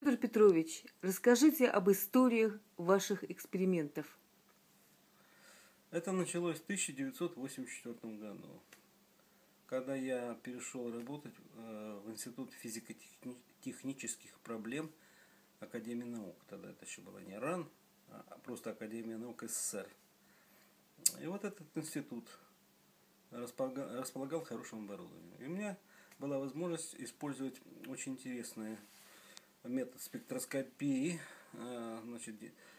Петр Петрович, расскажите об историях ваших экспериментов. Это началось в 1984 году, когда я перешел работать в Институт физико-технических проблем Академии наук. Тогда это еще была не РАН, а просто Академия наук СССР. И вот этот институт располагал хорошим оборудованием. И у меня была возможность использовать очень интересный метод спектроскопии, значит,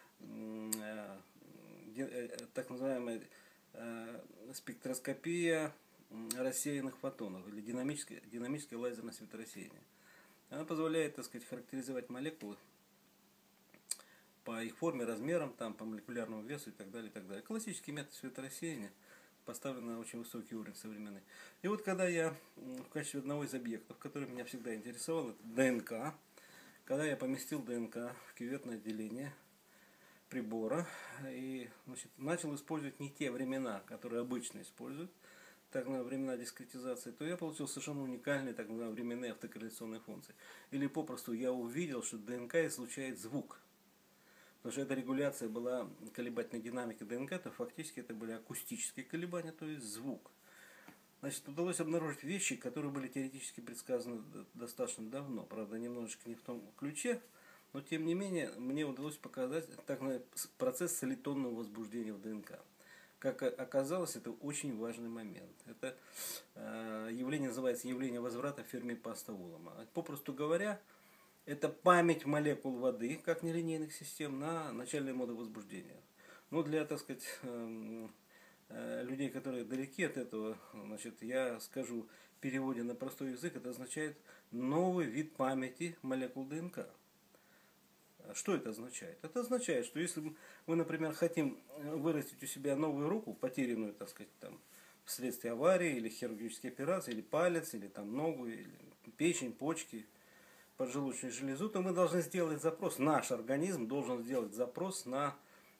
так называемая спектроскопия рассеянных фотонов или динамическое лазерное светорассеяние. Она позволяет, так сказать, характеризовать молекулы по их форме, размерам, там, по молекулярному весу и так далее, и так далее. Классический метод светорассеяния поставлен на очень высокий уровень современный. И вот когда я в качестве одного из объектов, который меня всегда интересовал, это ДНК, когда я поместил ДНК в кюветное отделение прибора и, значит, начал использовать не те времена, которые обычно используют, так называемые времена дискретизации, то я получил совершенно уникальные так называемые временные автокорреляционные функции. Или попросту я увидел, что ДНК излучает звук. Потому что эта регуляция была колебательной динамики ДНК, то фактически это были акустические колебания, то есть звук. Значит, удалось обнаружить вещи, которые были теоретически предсказаны достаточно давно. Правда, немножечко не в том ключе, но тем не менее мне удалось показать так называемый процесс солитонного возбуждения в ДНК. Как оказалось, это очень важный момент. Это явление называется явление возврата Ферми-Паста-Улама. Попросту говоря, это память молекул воды, как нелинейных систем, на начальные моды возбуждения. Ну, для, так сказать, людей, которые далеки от этого, значит, я скажу в переводе на простой язык, это означает новый вид памяти молекул ДНК. Что это означает? Это означает, что если мы, например, хотим вырастить у себя новую руку, потерянную, так сказать, там, вследствие аварии или хирургической операции, или палец, или там ногу, или печень, почки, поджелудочную железу, то мы должны сделать запрос, наш организм должен сделать запрос на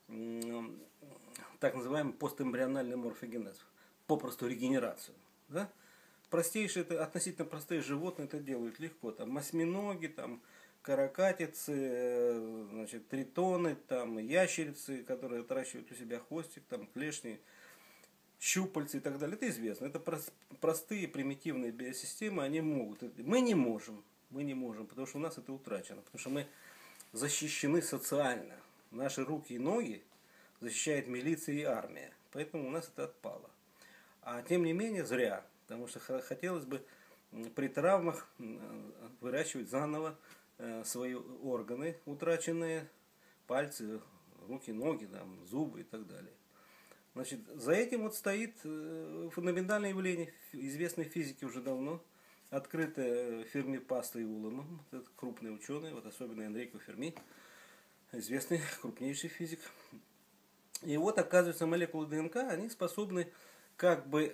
так называемый постэмбриональный морфогенез, попросту регенерацию. Да? Простейшие, это относительно простые животные это делают легко. Там осьминоги, там каракатицы, значит, тритоны, там ящерицы, которые отращивают у себя хвостик, там клешни, щупальцы и так далее. Это известно. Это простые примитивные биосистемы, они могут. Мы не можем. Мы не можем, потому что у нас это утрачено. Потому что мы защищены социально. Наши руки и ноги защищает милиция и армия. Поэтому у нас это отпало. А тем не менее зря. Потому что хотелось бы при травмах выращивать заново свои органы утраченные, пальцы, руки, ноги, там, зубы и так далее. Значит, за этим вот стоит фундаментальное явление, известной физике уже давно, открытое Ферми-Пастой и Уломом, это крупные ученые, вот особенно Энрико Ферми, известный крупнейший физик. И вот, оказывается, молекулы ДНК, они способны как бы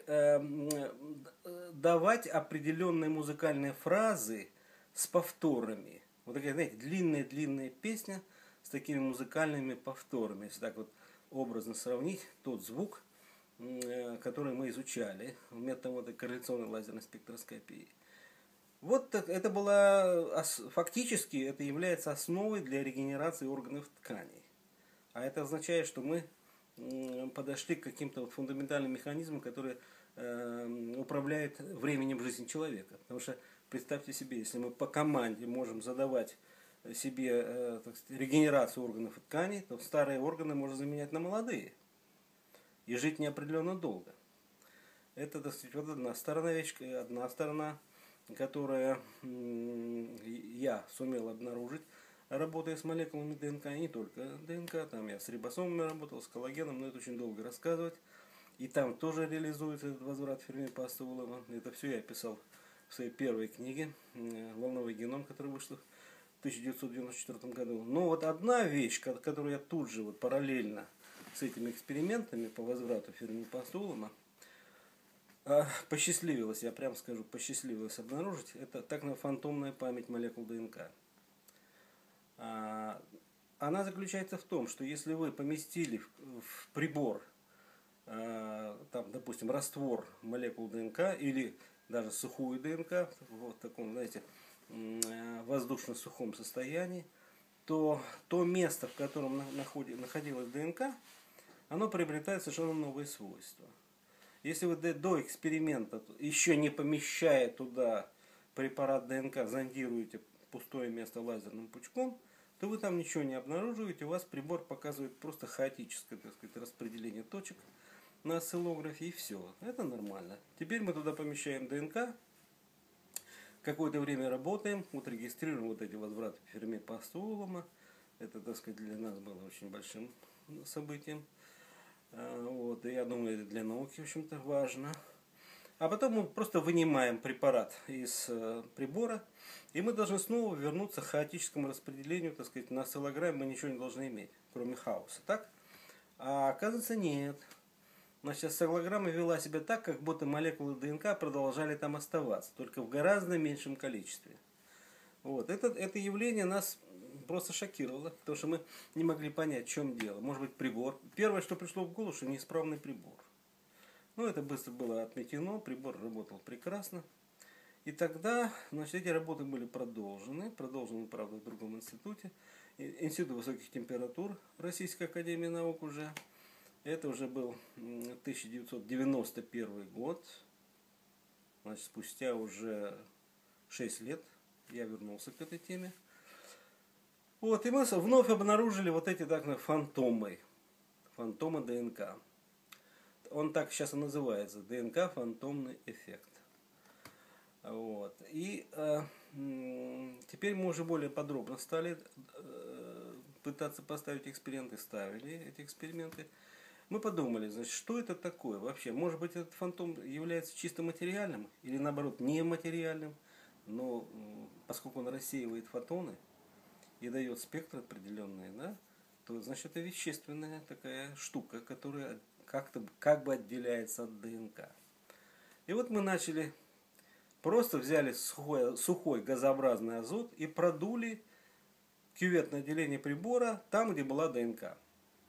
давать определенные музыкальные фразы с повторами. Вот такая, знаете, длинная песня с такими музыкальными повторами. Если так вот образно сравнить тот звук, который мы изучали методом вот корреляционной лазерной спектроскопии. Вот это была, фактически это является основой для регенерации органов тканей. А это означает, что мы подошли к каким-то вот фундаментальным механизмам, которые управляют временем жизни человека. Потому что представьте себе, если мы по команде можем задавать себе так сказать, регенерацию органов и тканей, то старые органы можно заменять на молодые. И жить неопределенно долго. Это, так сказать, вот одна сторона, которая я сумел обнаружить, работая с молекулами ДНК, и не только ДНК, там я с рибосомами работал, с коллагеном, но это очень долго рассказывать. И там тоже реализуется этот возврат Ферми-Паста-Улама. Это все я писал в своей первой книге «Волновой геном», которая вышла в 1994 году. Но вот одна вещь, которую я тут же вот параллельно с этими экспериментами по возврату Ферми-Паста-Улама посчастливилось, я прям скажу, посчастливилось обнаружить, это так называемая фантомная память молекул ДНК. Она заключается в том, что если вы поместили в прибор, там, допустим, раствор молекул ДНК или даже сухую ДНК, вот в таком, знаете, воздушно-сухом состоянии, то место, в котором находилась ДНК, оно приобретает совершенно новые свойства. Если вы до эксперимента, еще не помещая туда препарат ДНК, зондируете пустое место лазерным пучком, то вы там ничего не обнаруживаете, у вас прибор показывает просто хаотическое, так сказать, распределение точек на осциллографе, и все. Это нормально. Теперь мы туда помещаем ДНК, какое-то время работаем, вот регистрируем вот эти возвраты Ферми-Постулума. Это, так сказать, для нас было очень большим событием. Вот, и я думаю, это для науки, в общем-то, важно. А потом мы просто вынимаем препарат из прибора, и мы должны снова вернуться к хаотическому распределению, так сказать, на осциллограмме мы ничего не должны иметь, кроме хаоса, так? А оказывается, нет. Значит, осциллограмма вела себя так, как будто молекулы ДНК продолжали там оставаться, только в гораздо меньшем количестве. Вот. Это явление нас просто шокировало, потому что мы не могли понять, в чем дело. Может быть, прибор. Первое, что пришло в голову, что неисправный прибор. Но это быстро было отметено, прибор работал прекрасно. И тогда, значит, эти работы были продолжены, правда, в другом институте. Институт высоких температур Российской академии наук уже. Это уже был 1991 год. Значит, спустя уже 6 лет я вернулся к этой теме. Вот, и мы вновь обнаружили вот эти так фантомы ДНК. Он так сейчас и называется, ДНК фантомный эффект. Вот. И теперь мы уже более подробно стали пытаться поставить эксперименты, ставили эти эксперименты. Мы подумали, значит, что это такое вообще? Может быть, этот фантом является чисто материальным или наоборот нематериальным, но поскольку он рассеивает фотоны и дает спектр определенный, да, то значит это вещественная такая штука, которая как бы отделяется от ДНК. И вот мы начали, просто взяли сухой газообразный азот и продули кюветное отделение прибора там, где была ДНК.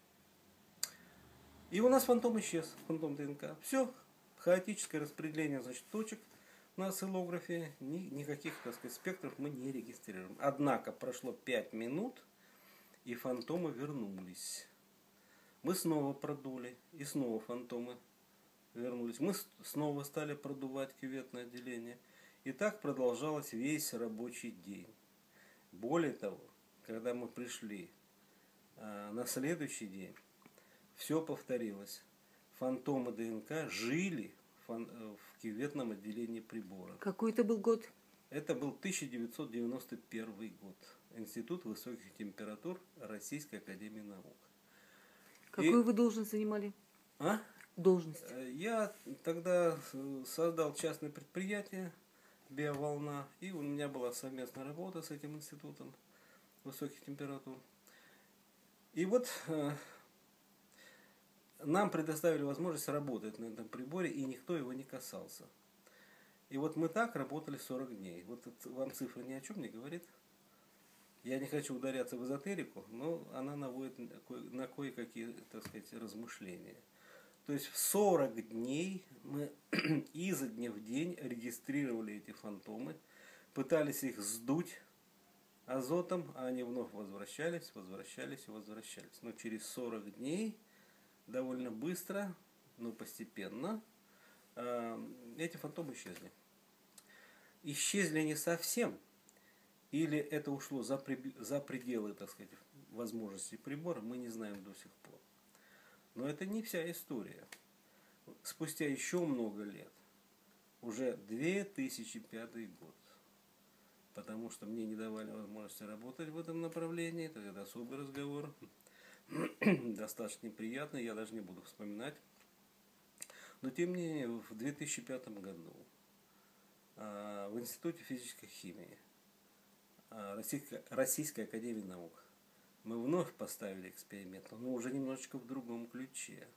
И у нас фантом исчез, фантом ДНК. Все, хаотическое распределение, значит, точек на осциллографе, никаких, так сказать, спектров мы не регистрируем. Однако прошло 5 минут, и фантомы вернулись. Мы снова продули, и снова фантомы вернулись. Мы снова стали продувать кюветное отделение. И так продолжалось весь рабочий день. Более того, когда мы пришли на следующий день, все повторилось. Фантомы ДНК жили в кюветном отделении прибора. Какой это был год? Это был 1991 год. Институт высоких температур Российской академии наук. Какую вы должность занимали? Должность. Я тогда создал частное предприятие «Биоволна», и у меня была совместная работа с этим институтом высоких температур. И вот нам предоставили возможность работать на этом приборе, и никто его не касался. И вот мы так работали 40 дней. Вот вам цифра ни о чем не говорит. Я не хочу ударяться в эзотерику, но она наводит на кое-какие, так сказать, размышления. То есть в 40 дней мы изо дня в день регистрировали эти фантомы, пытались их сдуть азотом, а они вновь возвращались. Но через 40 дней довольно быстро, но постепенно эти фантомы исчезли. Исчезли не совсем, или это ушло за пределы, так сказать, возможностей прибора, мы не знаем до сих пор. Но это не вся история. Спустя еще много лет, уже 2005 год, потому что мне не давали возможности работать в этом направлении, это особый разговор, достаточно неприятный, я даже не буду вспоминать. Но тем не менее, в 2005 году в Институте физической химии Российской академии наук мы вновь поставили эксперимент, но уже немножечко в другом ключе.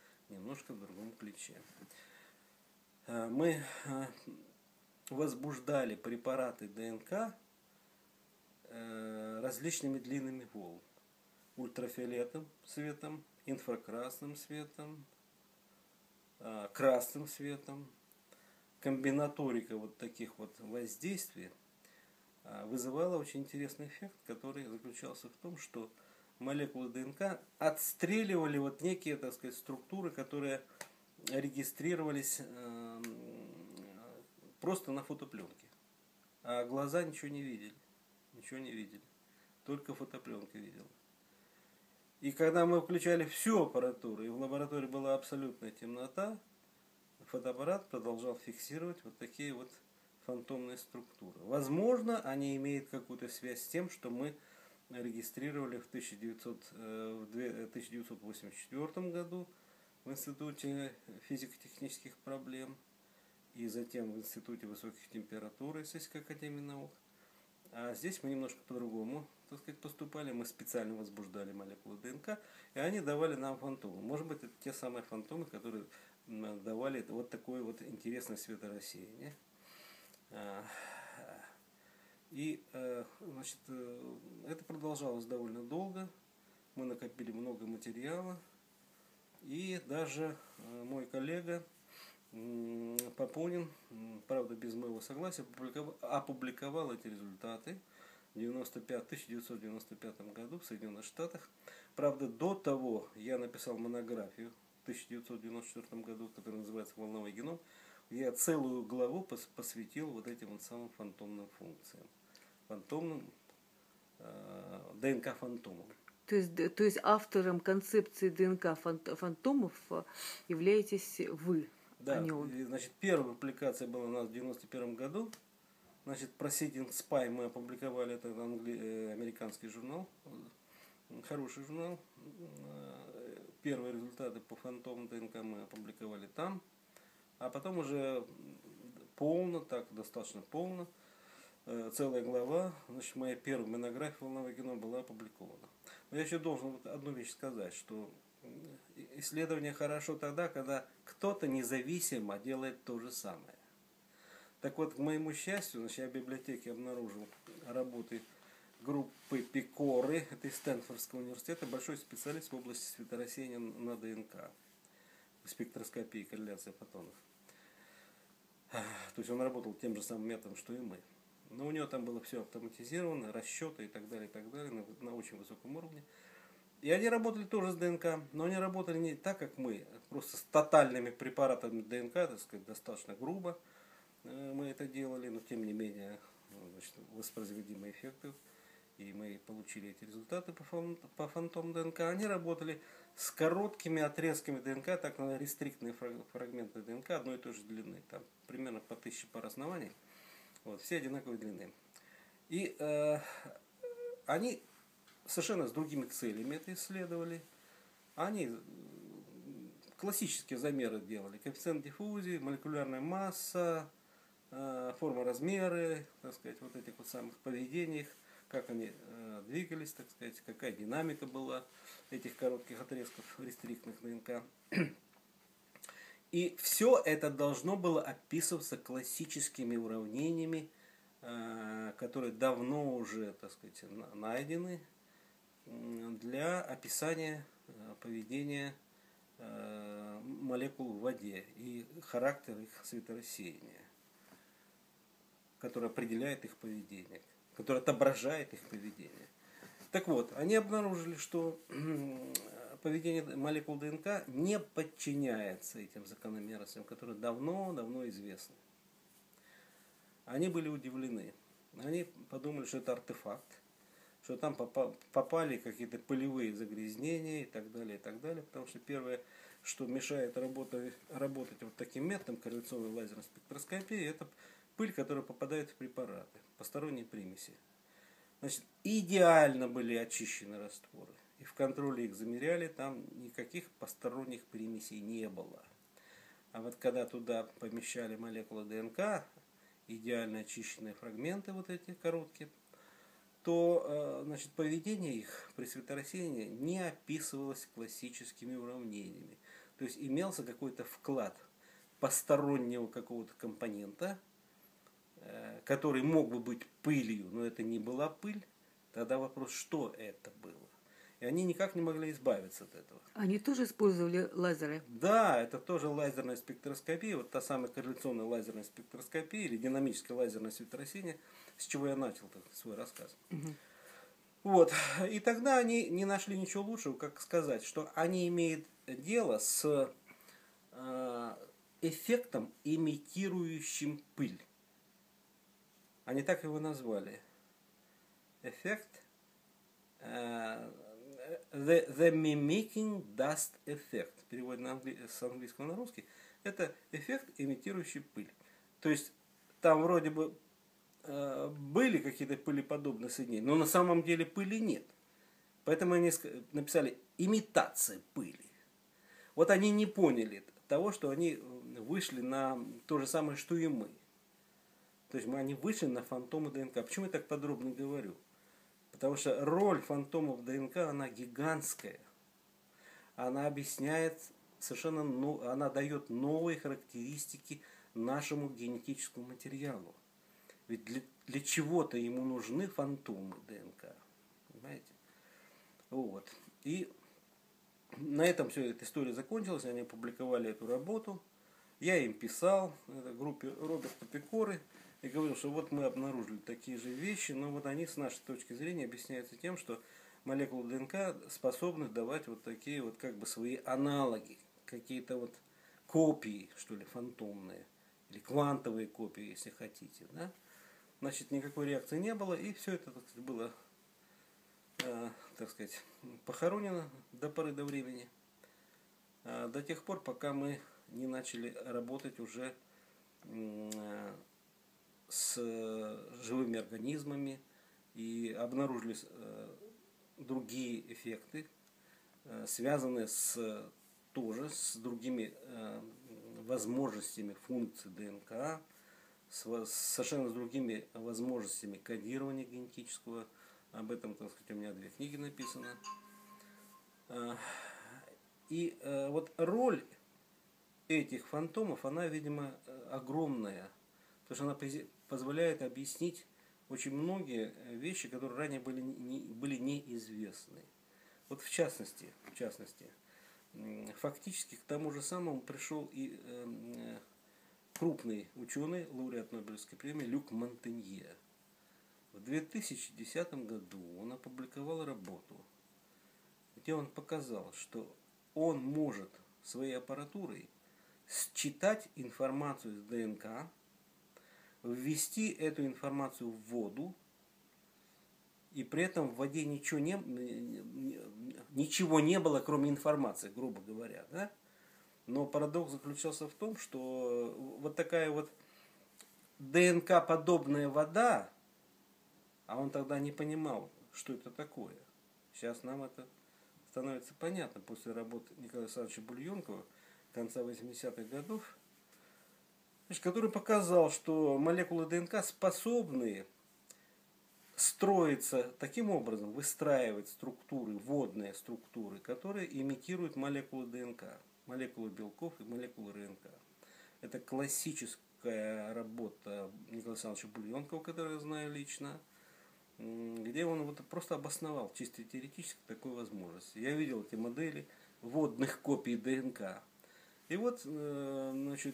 Мы возбуждали препараты ДНК различными длинными волн. Ультрафиолетовым светом, инфракрасным светом, красным светом. Комбинаторика вот таких вот воздействий вызывало очень интересный эффект, который заключался в том, что молекулы ДНК отстреливали вот некие, так сказать, структуры, которые регистрировались просто на фотопленке. А глаза ничего не видели. Ничего не видели. Только фотопленка видела. И когда мы включали всю аппаратуру, и в лаборатории была абсолютная темнота, фотоаппарат продолжал фиксировать вот такие вот фантомные структуры. Возможно, они имеют какую-то связь с тем, что мы регистрировали в 1984 году в Институте физико-технических проблем и затем в Институте высоких температур Российской академии наук. А здесь мы немножко по-другому, так сказать, поступали. Мы специально возбуждали молекулы ДНК, и они давали нам фантомы. Может быть, это те самые фантомы, которые давали вот такое вот интересное светорассеяние. И, значит, это продолжалось довольно долго. Мы накопили много материала. И даже мой коллега Папонин, правда без моего согласия, опубликовал эти результаты в 1995 году в Соединенных Штатах. Правда, до того я написал монографию в 1994 году, которая называется «Волновой геном». Я целую главу посвятил вот этим вот самым фантомным функциям. Фантомным, ДНК-фантомам. То есть автором концепции ДНК фантомов являетесь вы, да, а не он. И, значит, первая публикация была у нас в 1991 году. Значит, Proceedings Spy мы опубликовали, это американский журнал, хороший журнал. Первые результаты по фантомам ДНК мы опубликовали там. А потом уже полно, так достаточно полно, целая глава, значит, моя первая монография «Волновой геном» была опубликована. Но я еще должен вот одну вещь сказать, что исследование хорошо тогда, когда кто-то независимо делает то же самое. Так вот, к моему счастью, значит, я в библиотеке обнаружил работы группы Пикоры, это из Стэнфордского университета, большой специалист в области светорассеяния на ДНК, спектроскопии и корреляции фотонов. То есть он работал тем же самым методом, что и мы. Но у него там было все автоматизировано, расчеты и так далее, на очень высоком уровне. И они работали тоже с ДНК, но они работали не так, как мы, просто с тотальными препаратами ДНК, так сказать, достаточно грубо мы это делали, но тем не менее, значит, воспроизводимые эффекты, и мы получили эти результаты по фантом ДНК. Они работали с короткими отрезками ДНК, так называемые рестриктные фрагменты ДНК одной и той же длины, там примерно по 1000 пар оснований, вот, все одинаковой длины. И они совершенно с другими целями это исследовали. Они классические замеры делали: коэффициент диффузии, молекулярная масса, форма, размеры, так сказать, вот этих вот самых поведений, как они двигались, так сказать, какая динамика была этих коротких отрезков рестриктных ДНК. И все это должно было описываться классическими уравнениями, которые давно уже, так сказать, найдены для описания поведения молекул в воде и характер их светорассеяния, который определяет их поведение, который отображает их поведение. Так вот, они обнаружили, что поведение молекул ДНК не подчиняется этим закономерностям, которые давно известны. Они были удивлены. Они подумали, что это артефакт, что там попали какие-то пылевые загрязнения и так далее, потому что первое, что мешает работать вот таким методом корреляционной лазерной спектроскопии, это пыль, которая попадает в препараты, посторонние примеси. Значит, идеально были очищены растворы, и в контроле их замеряли, там никаких посторонних примесей не было. А вот когда туда помещали молекулы ДНК, идеально очищенные фрагменты вот эти короткие, то, значит, поведение их при светорассеянии не описывалось классическими уравнениями. То есть имелся какой-то вклад постороннего какого-то компонента, который мог бы быть пылью, но это не была пыль. Тогда вопрос, что это было? И они никак не могли избавиться от этого. Они тоже использовали лазеры? Да, это тоже лазерная спектроскопия, вот та самая корреляционная лазерная спектроскопия или динамическая лазерная светоросение, с чего я начал свой рассказ. Вот. И тогда они не нашли ничего лучшего, как сказать, что они имеют дело с эффектом, имитирующим пыль. Они так его назвали. Эффект the mimicking dust effect. Перевод с английского на русский. Это эффект, имитирующий пыль. То есть там вроде бы были какие-то пылеподобные соединения, но на самом деле пыли нет. Поэтому они написали имитация пыли. Вот они не поняли того, что они вышли на то же самое, что и мы. То есть они вышли на фантомы ДНК. Почему я так подробно говорю? Потому что роль фантомов ДНК, она гигантская. Она объясняет совершенно, она дает новые характеристики нашему генетическому материалу. Ведь для чего-то ему нужны фантомы ДНК. Понимаете? Вот. И на этом все, эта история закончилась. Они опубликовали эту работу. Я им писал, это группе Роберта Пекоры, и говорил, что вот мы обнаружили такие же вещи, но вот они с нашей точки зрения объясняются тем, что молекулы ДНК способны давать вот такие вот как бы свои аналоги, какие-то вот копии, что ли, фантомные, или квантовые копии, если хотите, да? Значит, никакой реакции не было, и все это, так сказать, было, так сказать, похоронено до поры до времени, до тех пор, пока мы не начали работать уже с живыми организмами и обнаружили другие эффекты, связанные тоже с другими возможностями функций ДНК, совершенно с другими возможностями кодирования генетического. Об этом, так сказать, у меня 2 книги написаны. И вот роль этих фантомов, она, видимо, огромная, потому что она позволяет объяснить очень многие вещи, которые ранее были неизвестны. Вот в частности, фактически к тому же самому пришел и крупный ученый, лауреат Нобелевской премии Люк Монтенье. В 2010 году он опубликовал работу, где он показал, что он может своей аппаратурой считать информацию из ДНК, ввести эту информацию в воду, и при этом в воде ничего не было, кроме информации, грубо говоря. Да? Но парадокс заключался в том, что вот такая вот ДНК-подобная вода, а он тогда не понимал, что это такое. Сейчас нам это становится понятно после работы Николая Александровича Бульонкова конца 80-х годов, который показал, что молекулы ДНК способны строиться таким образом, выстраивать структуры, водные структуры, которые имитируют молекулы ДНК, молекулы белков и молекулы РНК. Это классическая работа Николая Александровича Бульонкова, которую я знаю лично, где он вот просто обосновал чисто теоретически такую возможность. Я видел эти модели водных копий ДНК. И вот, значит,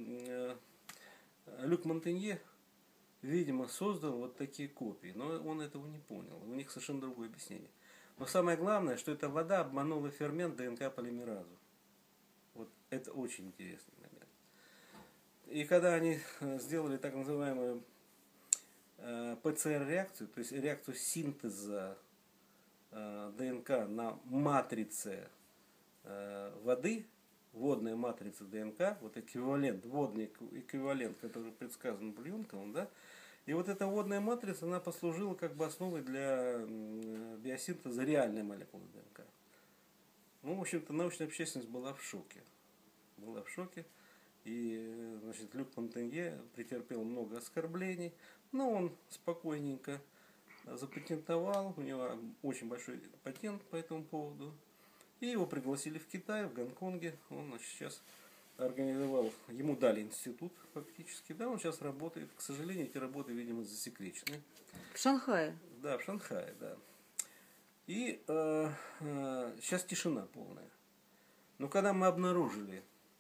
Люк Монтенье, видимо, создал вот такие копии, но он этого не понял. У них совершенно другое объяснение. Но самое главное, что эта вода обманула фермент ДНК-полимеразу. Вот это очень интересный момент. И когда они сделали так называемую ПЦР-реакцию, то есть реакцию синтеза ДНК на матрице воды, водная матрица ДНК, вот эквивалент, водный эквивалент, который предсказан Бульонковым, да, и вот эта водная матрица, она послужила как бы основой для биосинтеза реальной молекулы ДНК. Ну, в общем-то, научная общественность была в шоке. И, значит, Люк Монтенье претерпел много оскорблений, но он спокойненько запатентовал, у него очень большой патент по этому поводу. И его пригласили в Китай, в Гонконге. Он, значит, сейчас организовал, ему дали институт фактически. Да, он сейчас работает. К сожалению, эти работы, видимо, засекречены. В Шанхае? Да, в Шанхае, да. И сейчас тишина полная. Но когда мы обнаружили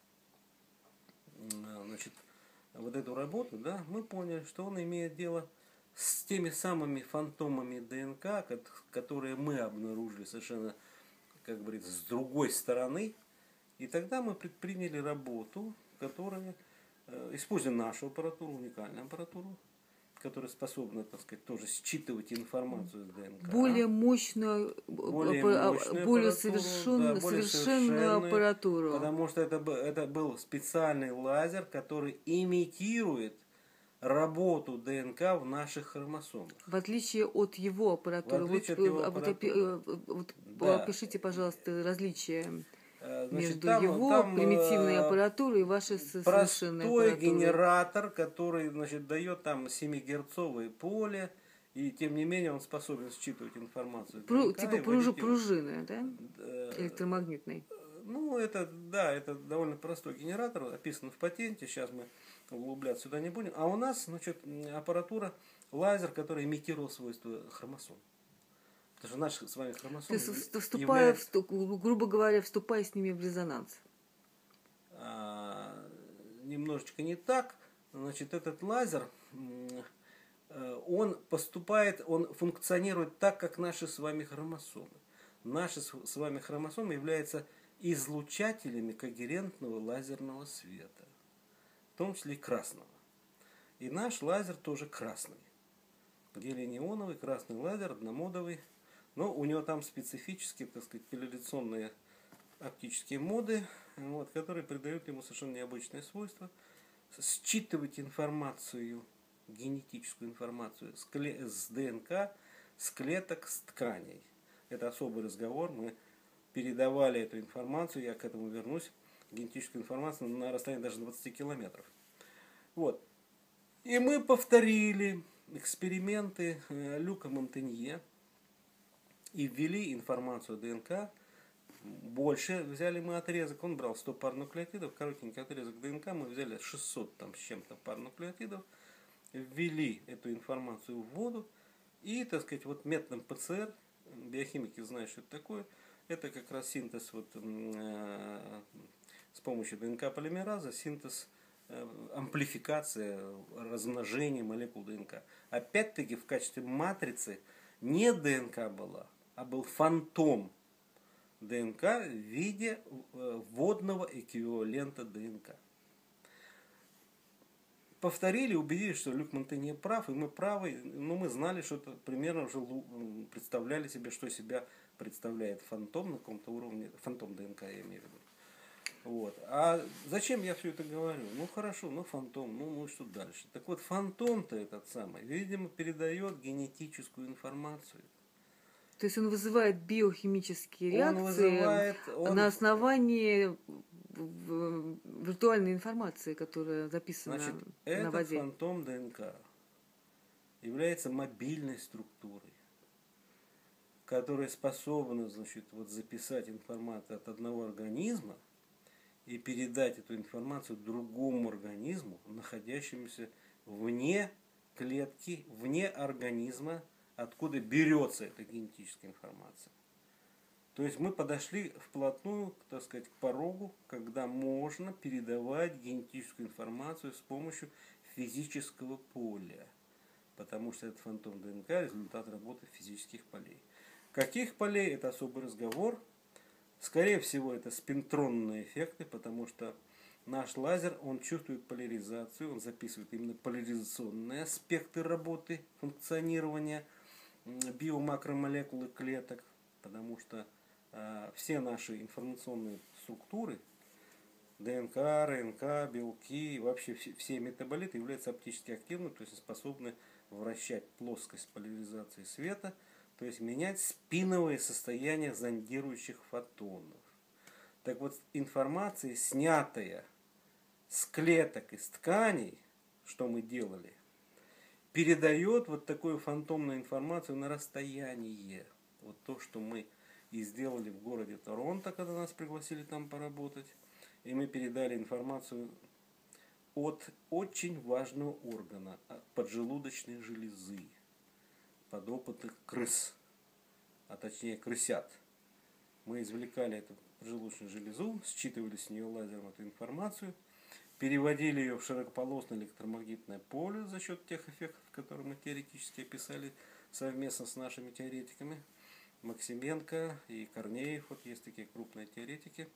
значит, вот эту работу, да, мы поняли, что он имеет дело с теми самыми фантомами ДНК, которые мы обнаружили совершенно, как говорится, с другой стороны. И тогда мы предприняли работу, которая, используя нашу аппаратуру, уникальную аппаратуру, которая способна, так сказать, тоже считывать информацию с ДНК. Более мощную, Более мощную более аппаратуру, да, более совершенную аппаратуру. Потому что это был специальный лазер, который имитирует работу ДНК в наших хромосомах. В отличие от его аппаратуры. В отличие от его аппаратуры. Да. Опишите, пожалуйста, различия Значит, между там его примитивной аппаратурой и вашей совершенной простой аппаратурой. генератор, который, значит, дает там 7-герцовое поле, и тем не менее он способен считывать информацию. Типа пружины, да? Электромагнитной. Ну, это, да, это довольно простой генератор, описан в патенте, сейчас мы углубляться сюда не будем. А у нас, значит, аппаратура, лазер, который имитировал свойства хромосом. Потому что наши с вами хромосомы грубо говоря, вступая с ними в резонанс. Немножечко не так. Значит, этот лазер, он функционирует так, как наши с вами хромосомы. Наши с вами хромосомы являются излучателями когерентного лазерного света, в том числе и красного. И наш лазер тоже красный. Гелий-неоновый красный лазер, одномодовый. Но у него там специфические, так сказать, поляризационные оптические моды, вот, которые придают ему совершенно необычные свойства. Считывать информацию, генетическую информацию с ДНК, с клеток, с тканей. Это особый разговор. Мы передавали эту информацию, я к этому вернусь, генетическую информацию на расстоянии даже 20 километров. Вот. И мы повторили эксперименты Люка Монтенье и ввели информацию ДНК. Больше взяли мы отрезок, он брал 100 пар нуклеотидов, коротенький отрезок ДНК, мы взяли 600 там, с чем-то пар нуклеотидов, ввели эту информацию в воду и, так сказать, вот методом ПЦР, биохимики знают, что это такое, это как раз синтез вот, с помощью ДНК-полимераза, синтез, амплификация, размножение молекул ДНК. Опять-таки в качестве матрицы не ДНК была, а был фантом ДНК в виде водного эквивалента ДНК. Повторили, убедились, что Люк Монтенье прав, и мы правы, но мы знали, что это примерно уже представляли себе, что себя представляет фантом на каком-то уровне, фантом ДНК я имею в виду. Вот. А зачем я все это говорю? Ну хорошо, ну фантом, ну что дальше? Так вот, фантом-то этот самый, видимо, передает генетическую информацию. То есть он вызывает биохимические реакции на основании виртуальной информации, которая записана на воде. Этот фантом ДНК является мобильной структурой, которая способна, значит, вот записать информацию от одного организма и передать эту информацию другому организму, находящемуся вне клетки, вне организма, откуда берется эта генетическая информация. То есть мы подошли вплотную, так сказать, к порогу, когда можно передавать генетическую информацию с помощью физического поля. Потому что этот фантом ДНК – результат работы физических полей. Каких полей – это особый разговор. Скорее всего, это спинтронные эффекты, потому что наш лазер, он чувствует поляризацию, он записывает именно поляризационные аспекты работы, функционирования биомакромолекул и клеток, потому что все наши информационные структуры, ДНК, РНК, белки, вообще все метаболиты являются оптически активными, то есть способны вращать плоскость поляризации света, то есть менять спиновое состояние зондирующих фотонов. Так вот, информация, снятая с клеток и с тканей, что мы делали, передает вот такую фантомную информацию на расстояние. Вот то, что мы и сделали в городе Торонто, когда нас пригласили там поработать. И мы передали информацию от очень важного органа, от поджелудочной железы, под опыты крыс. а точнее крысят. Мы извлекали эту поджелудочную железу, считывали с нее лазером эту информацию, переводили ее в широкополосное электромагнитное поле за счет тех эффектов, которые мы теоретически описали совместно с нашими теоретиками. Максименко и Корнеев, вот есть такие крупные теоретики.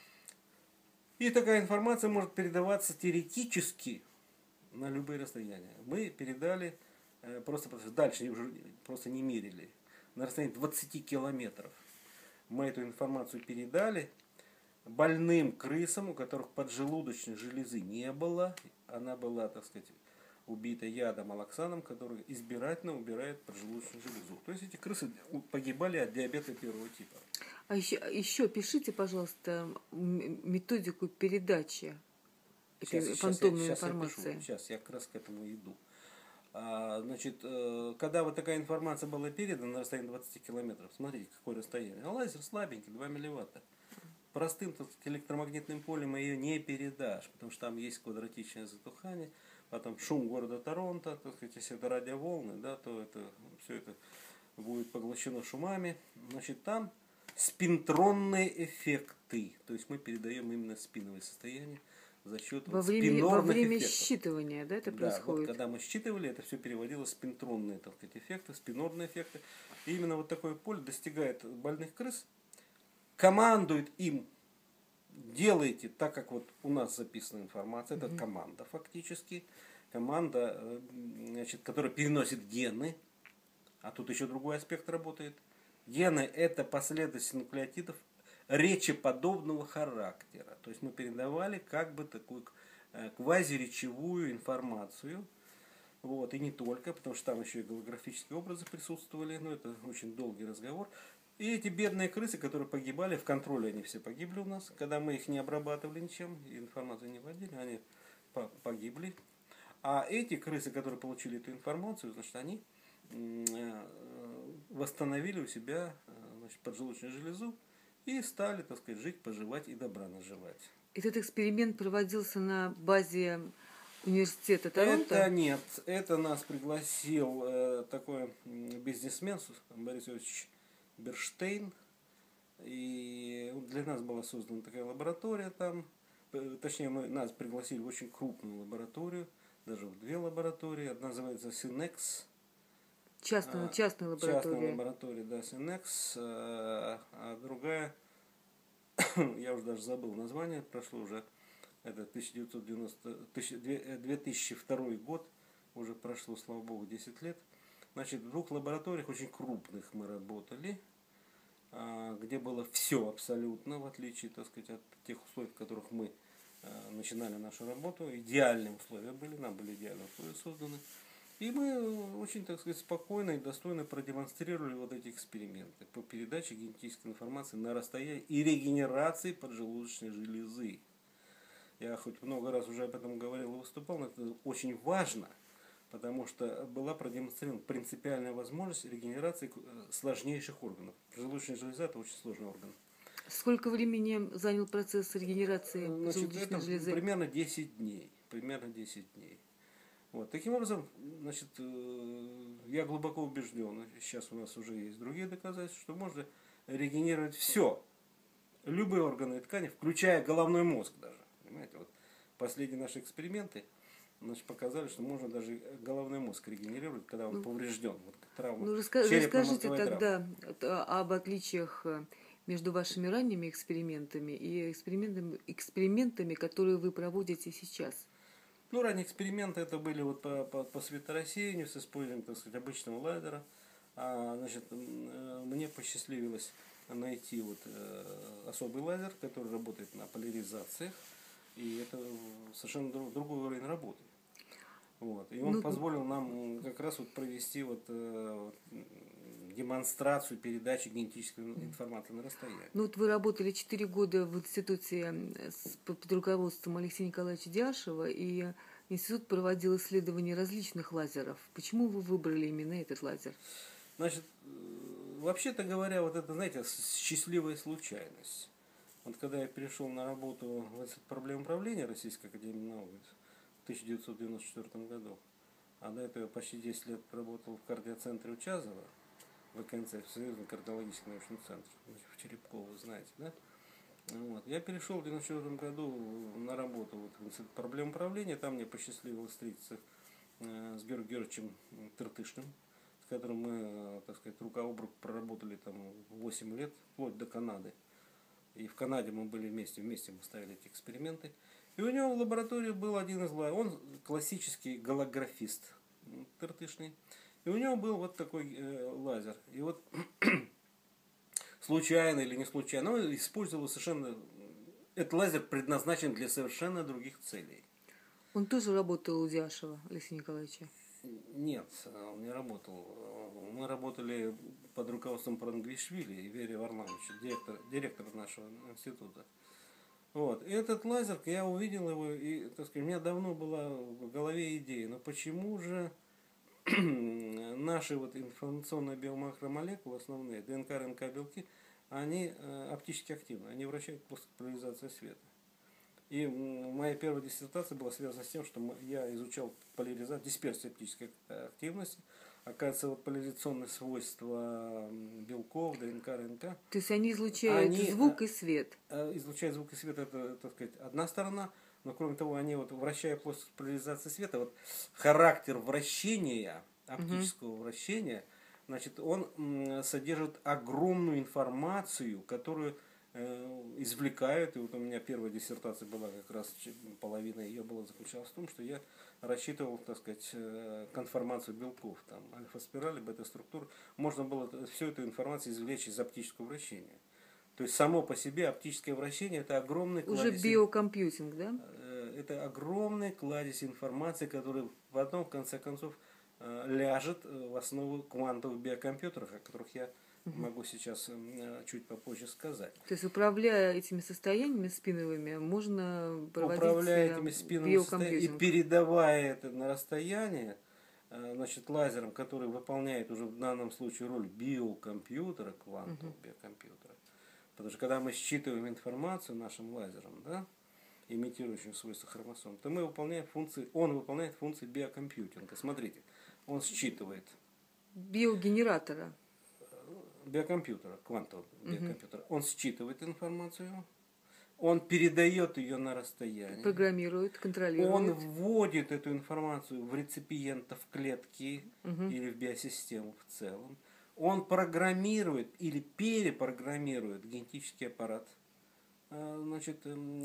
И такая информация может передаваться теоретически на любые расстояния. Мы передали, просто дальше уже просто не мерили, на расстоянии 20 километров. Мы эту информацию передали больным крысам, у которых поджелудочной железы не было. Она была, так сказать, убита ядом аллоксаном, который избирательно убирает поджелудочную железу. То есть эти крысы погибали от диабета первого типа. А еще пишите, пожалуйста, методику передачи этой фантомной информации. Сейчас я как раз к этому иду. Значит, когда вот такая информация была передана на расстоянии 20 километров, смотрите, какое расстояние. А лазер слабенький, 2 милливатта. Простым, так сказать, электромагнитным полем ее не передашь, потому что там есть квадратичное затухание, потом шум города Торонто, так сказать, если это радиоволны, да, то это, все это будет поглощено шумами. Значит, там спинтронные эффекты, то есть мы передаем именно спиновое состояние за счет во спинорных время эффектов. считывания, да, это происходит? Вот, когда мы считывали, это все переводилось в спинтронные, так сказать, эффекты, спинорные эффекты. И именно вот такое поле достигает больных крыс, командует им: делайте так, как вот у нас записана информация. Это команда фактически. Команда, значит, которая переносит гены. А тут еще другой аспект работает. Гены – это последовательность нуклеотидов речеподобного характера. То есть мы передавали как бы такую квазиречевую информацию. Вот, и не только, потому что там еще и голографические образы присутствовали. Но это очень долгий разговор. И эти бедные крысы, которые погибали, в контроле они все погибли у нас. Когда мы их не обрабатывали ничем, информацию не вводили, они погибли. А эти крысы, которые получили эту информацию, значит, они восстановили у себя, значит, поджелудочную железу и стали, так сказать, жить, поживать и добра наживать. Этот эксперимент проводился на базе университета Торонто? Это нет. Это нас пригласил такой бизнесмен Борис Иосифович Берштейн. И для нас была создана такая лаборатория там. Точнее, нас пригласили в очень крупную лабораторию. Даже в 2 лаборатории. Одна называется Synex. Частная лаборатория. Частная лаборатория, да, Synex. А другая, я уже даже забыл название, прошло уже, это 2002 год, уже прошло, слава богу, 10 лет. Значит, в 2 лабораториях очень крупных мы работали, где было все абсолютно, в отличие, так сказать, от тех условий, в которых мы начинали нашу работу. Идеальные условия были, нам были идеальные условия созданы. И мы очень, так сказать, спокойно и достойно продемонстрировали вот эти эксперименты по передаче генетической информации на расстоянии и регенерации поджелудочной железы. Я хоть много раз уже об этом говорил и выступал, но это очень важно, потому что была продемонстрирована принципиальная возможность регенерации сложнейших органов. Поджелудочная железа – это очень сложный орган. Сколько времени занял процесс регенерации поджелудочной железы? Примерно 10 дней. Примерно 10 дней. Вот. Таким образом, значит, я глубоко убежден, сейчас у нас уже есть другие доказательства, что можно регенерировать все, любые органы и ткани, включая головной мозг даже. Понимаете, вот последние наши эксперименты, значит, показали, что можно даже головной мозг регенерировать, когда он поврежден. Вот, травма, расскажите тогда об отличиях между вашими ранними экспериментами и экспериментами, которые вы проводите сейчас. Ну, ранние эксперименты это были вот по светорассеянию с использованием, так сказать, обычного лазера. Значит, мне посчастливилось найти вот особый лазер, который работает на поляризациях. И это совершенно другой уровень работы. Вот. И он позволил нам как раз вот провести вот демонстрацию передачи генетической информации на расстоянии. Ну вот вы работали 4 года в институте под руководством Алексея Николаевича Диашева, и институт проводил исследования различных лазеров. Почему вы выбрали именно этот лазер? Значит, вообще-то говоря, вот это, знаете, счастливая случайность. Вот когда я перешел на работу в Институт проблем управления Российской академии наук в 1994 году, а до этого почти 10 лет работал в кардиоцентре Учазова, ВКНЦ, Всесоюзный кардиологический научный центр, в Черепково, вы знаете, да? Вот. Я перешел в 1994 году на работу в Институт проблем управления, там мне посчастливилось встретиться с Георгием Георгиевичем Тыртышным, с которым мы, так сказать, рука об руку проработали там 8 лет, вплоть до Канады. И в Канаде мы были вместе мы ставили эти эксперименты. И у него в лаборатории был один из он классический голографист Тыртышный. И у него был вот такой лазер. И вот случайно или не случайно, он использовал совершенно... Этот лазер предназначен для совершенно других целей. Он тоже работал у Диашева, Алексея Николаевича? Нет, он не работал. Мы работали под руководством Парангвишвили и Веры Варламовича, директор нашего института. Вот. И этот лазер, я увидел его, и, так сказать, у меня давно была в голове идея, но почему же наши вот информационные биомакромолекулы, основные, ДНК, РНК, белки, они оптически активны, они вращают после поляризации света. И моя первая диссертация была связана с тем, что я изучал поляризацию, дисперсию оптической активности. Оказывается, вот поляризационные свойства белков, ДНК, РНК. То есть они излучают звук и свет? Излучают звук и свет, это, так сказать, одна сторона. Но кроме того, они вот вращая после поляризации света, вот характер вращения, оптического вращения, значит, он содержит огромную информацию, которую извлекают, и вот у меня первая диссертация была как раз, половина ее была заключалась в том, что я рассчитывал, так сказать, конформацию белков, там, альфа-спирали, бета-структур, можно было всю эту информацию извлечь из оптического вращения. То есть само по себе оптическое вращение это огромный кладезь... Уже биокомпьютинг, да? Это огромный кладезь информации, который потом, в конце концов, ляжет в основу квантовых биокомпьютеров, о которых я могу сейчас чуть попозже сказать. То есть, управляя этими состояниями спиновыми, можно проводить управляя этими спиновыми состояниями и передавая это на расстояние, значит, лазером, который выполняет уже в данном случае роль биокомпьютера, квантового биокомпьютера. Потому что когда мы считываем информацию нашим лазером, да, имитирующим свойства хромосом, то мы выполняем функции, он выполняет функции биокомпьютинга. Смотрите, он считывает биогенератора. Биокомпьютера, квантового биокомпьютера. Он считывает информацию, он передает ее на расстояние. Программирует, контролирует. Он вводит эту информацию в реципиента, в клетки или в биосистему в целом. Он программирует или перепрограммирует генетический аппарат, значит,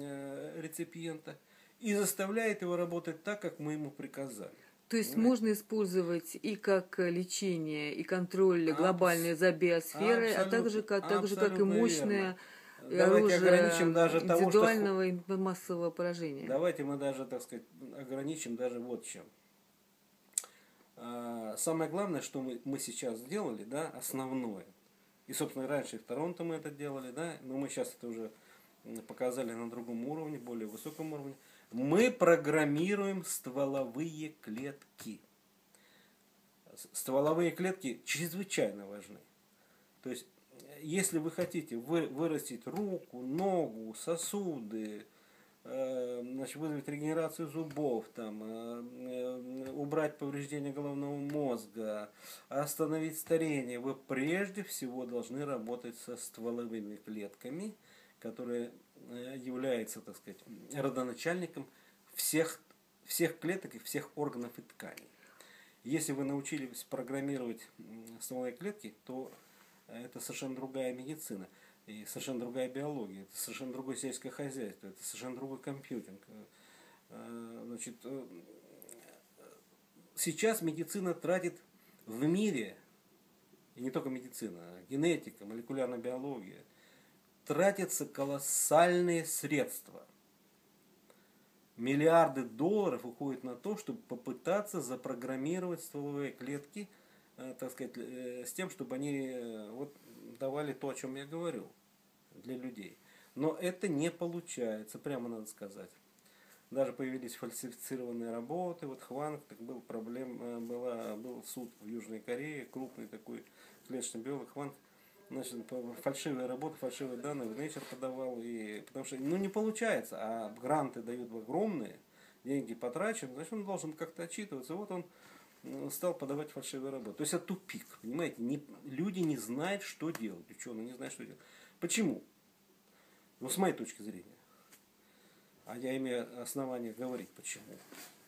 реципиента и заставляет его работать так, как мы ему приказали. То есть можно использовать и как лечение, и контроль глобальный за биосферой, а также как и мощное оружие индивидуального и массового поражения. Давайте мы даже, так сказать, ограничим даже вот чем. Самое главное, что мы сейчас сделали, да, основное, и, собственно, раньше и в Торонто мы это делали, да, но мы сейчас это уже показали на другом уровне, более высоком уровне. Мы программируем стволовые клетки. Стволовые клетки чрезвычайно важны. То есть, если вы хотите вырастить руку, ногу, сосуды, значит, вызвать регенерацию зубов, там, убрать повреждение головного мозга, остановить старение, вы прежде всего должны работать со стволовыми клетками, которые являются, так сказать, родоначальником всех клеток и всех органов и тканей. Если вы научились программировать стволовые клетки, то это совершенно другая медицина, и совершенно другая биология, это совершенно другое сельское хозяйство, это совершенно другой компьютинг. Значит, сейчас медицина тратит в мире, и не только медицина, генетика, молекулярная биология, тратятся колоссальные средства. Миллиарды долларов уходят на то, чтобы попытаться запрограммировать стволовые клетки, так сказать, с тем, чтобы они вот, давали то, о чем я говорю, для людей. Но это не получается, прямо надо сказать. Даже появились фальсифицированные работы. Вот Хванг, так был суд в Южной Корее, крупный такой клеточный биолог Хванг. Значит, фальшивые работы, фальшивые данные в Nature подавал, потому что не получается, а гранты дают огромные, деньги потрачены, значит он должен как-то отчитываться. Вот он стал подавать фальшивые работы. То есть это тупик, понимаете? Люди не знают, что делать. Ученые не знают, что делать. Почему? Ну, с моей точки зрения. А я имею основание говорить, почему.